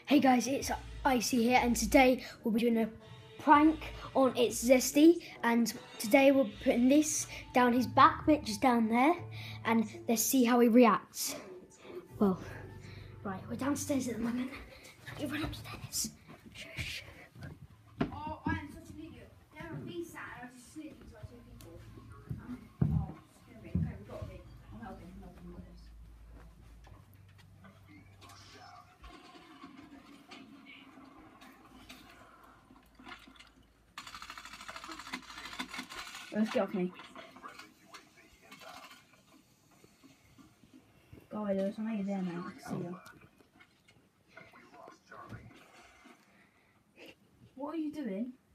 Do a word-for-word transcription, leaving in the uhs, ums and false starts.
Hey guys, it's Icy here, and today we'll be doing a prank on It's Zestyyy, and today we're putting this down his back bit, just down there, and let's see how he reacts. Well, right, we're downstairs at the moment. You run upstairs. Shush. Oh, I am such an idiot. There would be sad, I just slid into like two people. Oh, it's gonna be okay, we've got to be. I'm helping, I'm helping with this. Let's get off me. Go away, Lewis. I know you're there now. I can see you. What are you doing?